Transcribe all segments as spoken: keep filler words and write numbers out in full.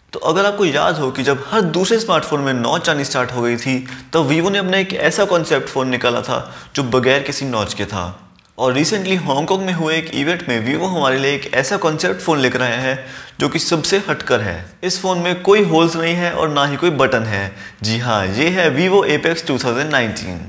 तो अगर आपको याद हो कि जब हर दूसरे स्मार्टफोन में नॉच आनी स्टार्ट हो गई थी, तब वीवो ने अपना एक ऐसा कॉन्सेप्ट फ़ोन निकाला था जो बगैर किसी नॉच के था। और रिसेंटली हांगकांग में हुए एक इवेंट में वीवो हमारे लिए एक ऐसा कॉन्सेप्ट फ़ोन लेकर आया है जो कि सबसे हटकर है। इस फ़ोन में कोई होल्स नहीं है और ना ही कोई बटन है। जी हाँ, ये है Vivo Apex two thousand nineteen.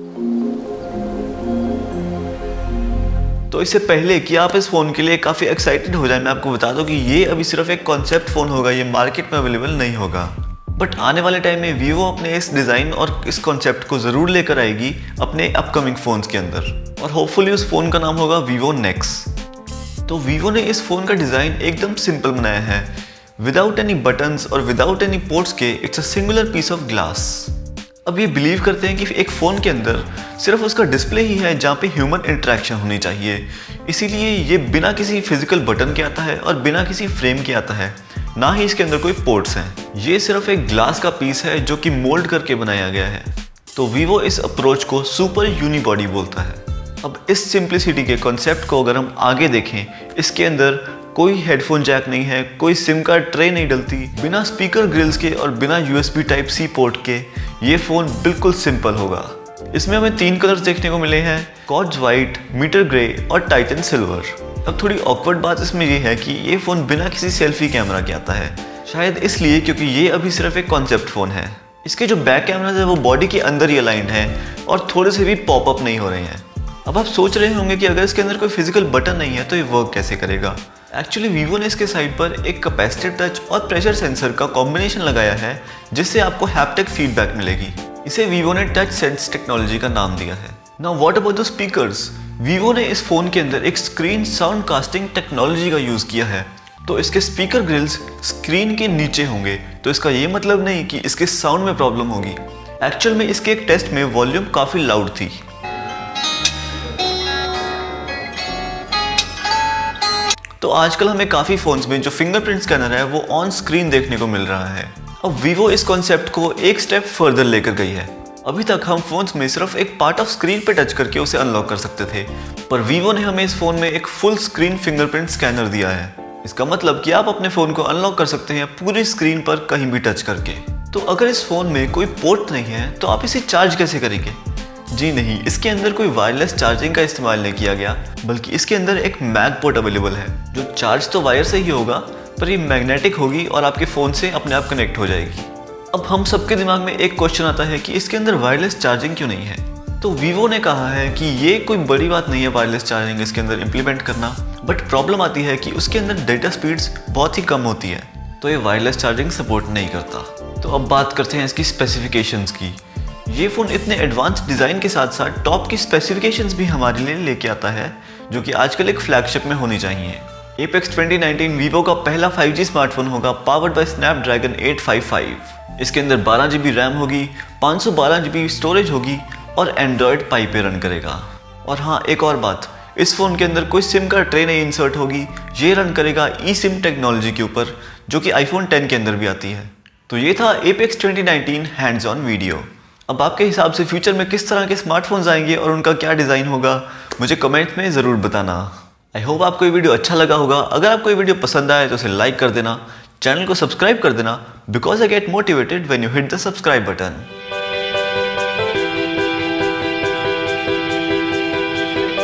तो इससे पहले कि आप इस फ़ोन के लिए काफ़ी एक्साइटेड हो जाए, मैं आपको बता दूं कि ये अभी सिर्फ एक कॉन्सेप्ट फ़ोन होगा, ये मार्केट में अवेलेबल नहीं होगा। बट आने वाले टाइम में वीवो अपने इस डिज़ाइन और इस कॉन्सेप्ट को ज़रूर लेकर आएगी अपने अपकमिंग फ़ोन्स के अंदर, और होपफुली उस फ़ोन का नाम होगा वीवो नेक्स। तो वीवो ने इस फ़ोन का डिज़ाइन एकदम सिंपल बनाया है, विदाउट एनी बटन्स और विदाउट एनी पोर्ट्स के। It's a singular piece of glass. अब ये बिलीव करते हैं कि एक फ़ोन के अंदर सिर्फ उसका डिस्प्ले ही है जहाँ पे ह्यूमन इंटरेक्शन होनी चाहिए, इसीलिए ये बिना किसी फिजिकल बटन के आता है और बिना किसी फ्रेम के आता है, ना ही इसके अंदर कोई पोर्ट्स हैं। ये सिर्फ एक ग्लास का पीस है जो कि मोल्ड करके बनाया गया है। तो वीवो इस अप्रोच को सुपर यूनिबॉडी बोलता है। अब इस सिंप्लिसिटी के कॉन्सेप्ट को अगर हम आगे देखें, इसके अंदर कोई हेडफोन जैक नहीं है, कोई सिम कार्ड ट्रे नहीं डलती, बिना स्पीकर ग्रिल्स के और बिना यूएसबी टाइप सी पोर्ट के ये फ़ोन बिल्कुल सिंपल होगा। इसमें हमें तीन कलर्स देखने को मिले हैं, कॉर्ड्स वाइट, मीटर ग्रे और टाइटन सिल्वर। अब थोड़ी ऑकवर्ड बात इसमें ये है कि ये फ़ोन बिना किसी सेल्फी कैमरा के आता है, शायद इसलिए क्योंकि ये अभी सिर्फ एक कॉन्सेप्ट फ़ोन है। इसके जो बैक कैमराज है वो बॉडी के अंदर ही अलाइंड हैं और थोड़े से भी पॉपअप नहीं हो रहे हैं। अब आप सोच रहे होंगे कि अगर इसके अंदर कोई फिजिकल बटन नहीं है तो ये वर्क कैसे करेगा। एक्चुअली वीवो ने इसके साइड पर एक कैपेसिटिव टच और प्रेशर सेंसर का कॉम्बिनेशन लगाया है, जिससे आपको हैप्टिक फीडबैक मिलेगी। इसे वीवो ने टच सेंस टेक्नोलॉजी का नाम दिया है। Now what about the speakers? Vivo ने इस फ़ोन के अंदर एक स्क्रीन साउंड कास्टिंग टेक्नोलॉजी का यूज़ किया है। तो इसके स्पीकर ग्रिल्स स्क्रीन के नीचे होंगे, तो इसका ये मतलब नहीं कि इसके साउंड में प्रॉब्लम होगी। एक्चुअल में इसके एक टेस्ट में वॉल्यूम काफ़ी लाउड थी। तो आजकल हमें काफ़ी फ़ोन्स में जो फिंगरप्रिंट स्कैनर है वो ऑन स्क्रीन देखने को मिल रहा है। अब वीवो इस कॉन्सेप्ट को एक स्टेप फर्दर लेकर गई है। अभी तक हम फ़ोन्स में सिर्फ एक पार्ट ऑफ स्क्रीन पे टच करके उसे अनलॉक कर सकते थे, पर वीवो ने हमें इस फ़ोन में एक फुल स्क्रीन फिंगरप्रिंट स्कैनर दिया है। इसका मतलब कि आप अपने फ़ोन को अनलॉक कर सकते हैं पूरी स्क्रीन पर कहीं भी टच करके। तो अगर इस फ़ोन में कोई पोर्ट नहीं है तो आप इसे चार्ज कैसे करेंगे? जी नहीं, इसके अंदर कोई वायरलेस चार्जिंग का इस्तेमाल नहीं किया गया, बल्कि इसके अंदर एक मैग पोर्ट अवेलेबल है जो चार्ज तो वायर से ही होगा, पर ये मैग्नेटिक होगी और आपके फ़ोन से अपने आप कनेक्ट हो जाएगी। अब हम सबके दिमाग में एक क्वेश्चन आता है कि इसके अंदर वायरलेस चार्जिंग क्यों नहीं है? तो वीवो ने कहा है कि ये कोई बड़ी बात नहीं है वायरलेस चार्जिंग इसके अंदर इम्प्लीमेंट करना, बट प्रॉब्लम आती है कि उसके अंदर डेटा स्पीड्स बहुत ही कम होती है, तो ये वायरलेस चार्जिंग सपोर्ट नहीं करता। तो अब बात करते हैं इसकी स्पेसिफिकेशंस की। ये फ़ोन इतने एडवांस डिज़ाइन के साथ साथ टॉप की स्पेसिफिकेशंस भी हमारे लिए लेके आता है, जो कि आजकल एक फ्लैगशिप में होनी चाहिए। एपेक्स ट्वेंटी नाइनटीन वीवो का पहला फाइव जी स्मार्टफोन होगा, powered by Snapdragon eight five five. इसके अंदर बारह जी बी रैम होगी, पाँच सौ बारह जी बी स्टोरेज होगी और एंड्रॉयड पाई पे रन करेगा। और हाँ, एक और बात, इस फ़ोन के अंदर कोई सिम कार्ड ट्रे नहीं इंसर्ट होगी, ये रन करेगा ई सिम टेक्नोलॉजी के ऊपर, जो कि आईफोन टेन के अंदर भी आती है। तो ये था Apex twenty nineteen hands on video. अब आपके हिसाब से फ्यूचर में किस तरह के स्मार्टफोन्स आएंगे और उनका क्या डिज़ाइन होगा, मुझे कमेंट में ज़रूर बताना। आई होप आपको ये वीडियो अच्छा लगा होगा। अगर आपको ये वीडियो पसंद आए तो उसे लाइक कर देना, चैनल को सब्सक्राइब कर देना, because I get motivated when you hit the subscribe button.